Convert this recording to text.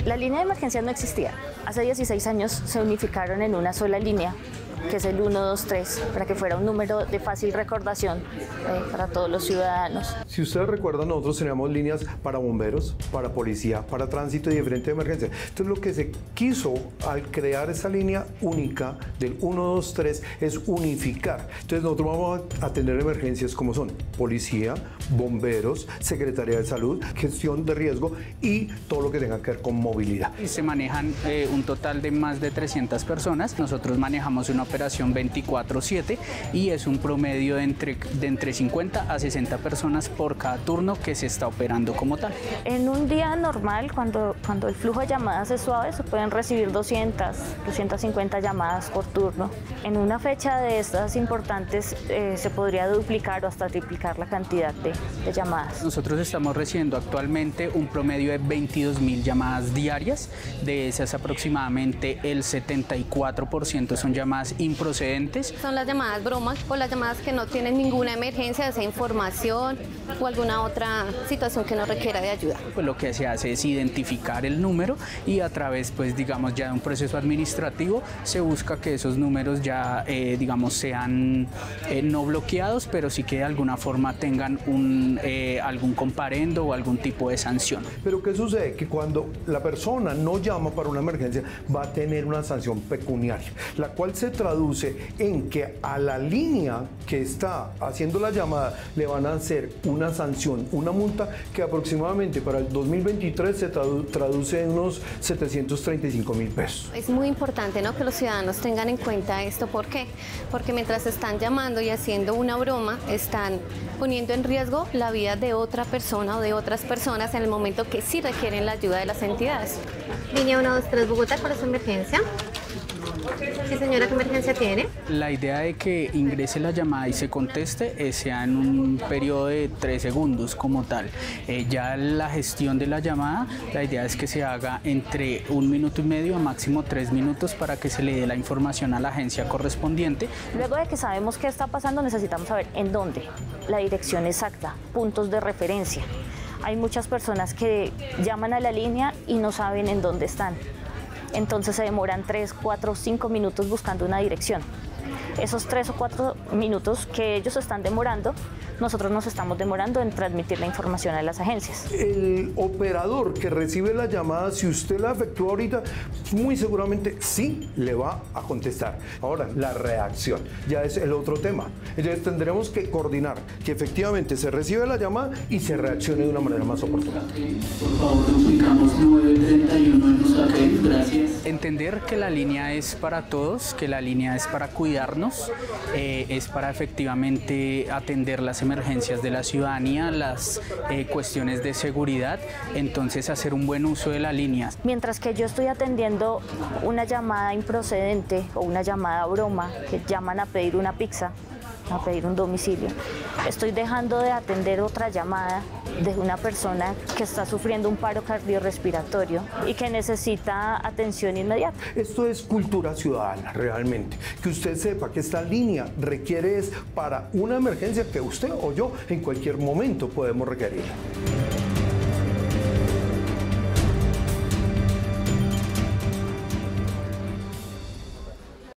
La línea de emergencias no existía. Hace 16 años se unificaron en una sola línea, que es el 123, para que fuera un número de fácil recordación para todos los ciudadanos. Si ustedes recuerdan, nosotros teníamos líneas para bomberos, para policía, para tránsito y diferentes emergencias. Entonces, lo que se quiso al crear esa línea única del 123 es unificar. Entonces, nosotros vamos a atender emergencias como son policía, bomberos, Secretaría de Salud, gestión de riesgo y todo lo que tenga que ver con movilidad. Se manejan un total de más de 300 personas. Nosotros manejamos una operación 24/7 y es un promedio de entre 50 a 60 personas por cada turno que se está operando como tal. En un día normal, cuando el flujo de llamadas es suave, se pueden recibir 200, 250 llamadas por turno. En una fecha de estas importantes se podría duplicar o hasta triplicar la cantidad de llamadas. Nosotros estamos recibiendo actualmente un promedio de 22.000 llamadas diarias. De esas aproximadamente el 74% son llamadas improcedentes. Son las llamadas bromas o las llamadas que no tienen ninguna emergencia, esa información o alguna otra situación que no requiera de ayuda. Pues lo que se hace es identificar el número y a través, pues digamos, ya de un proceso administrativo se busca que esos números ya, digamos, sean no bloqueados, pero sí que de alguna forma tengan algún comparendo o algún tipo de sanción. Pero ¿qué sucede? Que cuando la persona no llama para una emergencia va a tener una sanción pecuniaria, la cual se traduce en que a la línea que está haciendo la llamada le van a hacer una sanción, una multa que aproximadamente para el 2023 se traduce en unos 735.000 pesos. Es muy importante, ¿no?, que los ciudadanos tengan en cuenta esto. ¿Por qué? Porque mientras están llamando y haciendo una broma, están poniendo en riesgo la vida de otra persona o de otras personas en el momento que sí requieren la ayuda de las entidades. Línea 123 Bogotá, ¿cuál es su emergencia? Sí, señora, ¿qué emergencia tiene? La idea de que ingrese la llamada y se conteste sea en un periodo de 3 segundos como tal. Ya la gestión de la llamada, la idea es que se haga entre 1 minuto y medio a máximo 3 minutos para que se le dé la información a la agencia correspondiente. Luego de que sabemos qué está pasando, necesitamos saber en dónde, la dirección exacta, puntos de referencia. Hay muchas personas que llaman a la línea y no saben en dónde están. Entonces se demoran 3, 4, 5 minutos buscando una dirección. Esos 3 o 4 minutos que ellos están demorando, nosotros nos estamos demorando en transmitir la información a las agencias. El operador que recibe la llamada, si usted la efectúa ahorita, muy seguramente sí le va a contestar. Ahora, la reacción ya es el otro tema. Entonces tendremos que coordinar que efectivamente se recibe la llamada y se reaccione de una manera más oportuna. Por favor, duplicamos 931 en nuestra red. Gracias. Entender que la línea es para todos, que la línea es para cuidarnos, es para efectivamente atender las emergencias de la ciudadanía, las cuestiones de seguridad, entonces hacer un buen uso de la línea. Mientras que yo estoy atendiendo una llamada improcedente o una llamada broma, que llaman a pedir una pizza, a pedir un domicilio, estoy dejando de atender otra llamada de una persona que está sufriendo un paro cardiorrespiratorio y que necesita atención inmediata. Esto es cultura ciudadana realmente, que usted sepa que esta línea requiere es para una emergencia que usted o yo en cualquier momento podemos requerir.